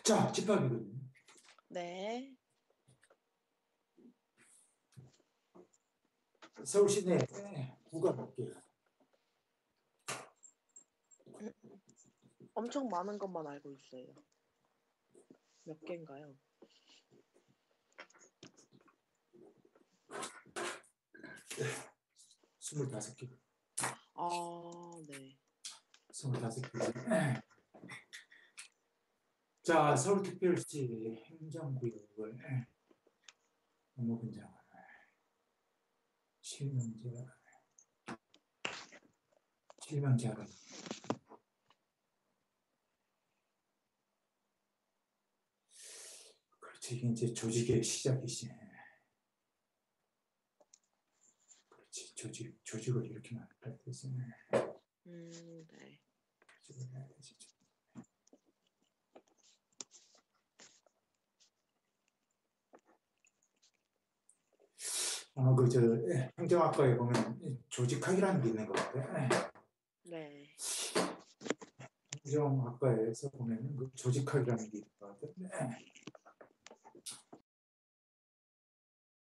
자, 집합이거든요. 네. 서울 시내 구가 몇 개요? 엄청 많은 것만 알고 있어요. 몇 개인가요? 25개. 네. 25개. 자, 서울특별시 행정구역을 업무분장을 실명제하라. 그렇지, 이게 이제 조직의 시작이지. 그렇지, 조직을 이렇게 만들어야 되지. 네. 조직을 해야 되지. 행정학과에 보면 조직학이라는 게 있는 것 같아. 네. 행정학과에서 보면 그 조직학이라는 게 있는 것 같아.